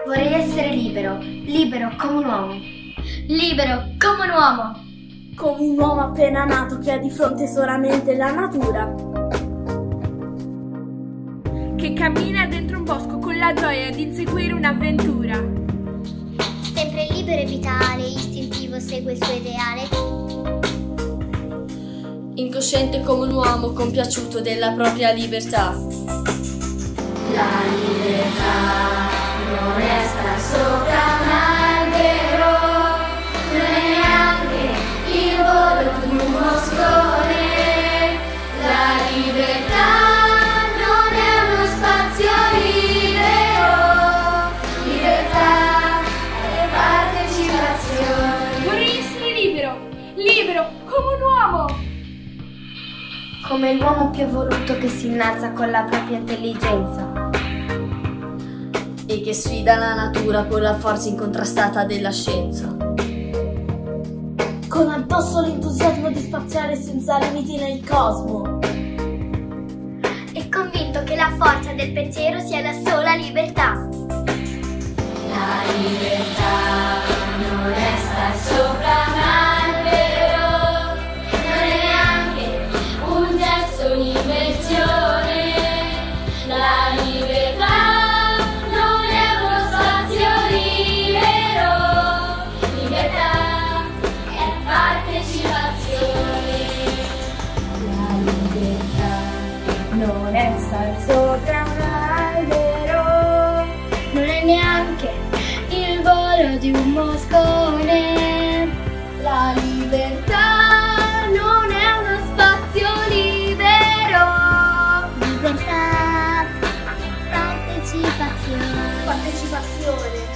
Vorrei essere libero, libero come un uomo. Libero come un uomo. Come un uomo appena nato che ha di fronte solamente la natura. Che cammina dentro un bosco con la gioia di inseguire un'avventura. Sempre libero e vitale, istintivo segue il suo ideale. Incosciente come un uomo compiaciuto della propria libertà. La libertà non resta sopra un albero, non è neanche il volo di un moscone. La libertà non è uno spazio libero, libertà è partecipazione. Vorrei essere libero, libero come un uomo. Come l'uomo più evoluto che si innalza con la propria intelligenza E che sfida la natura con la forza incontrastata della scienza. Con addosso l'entusiasmo di spaziare senza limiti nel cosmo. È convinto che la forza del pensiero sia la sola libertà. La libertà non resta sopra un albero, non è neanche un gesto, un'invenzione. La libertà non è uno spazio libero, libertà è partecipazione. La libertà non resta sopra un albero, non è neanche il volo di un moscone. La libertà non è uno spazio libero, Libertà, partecipazione. Partecipazione.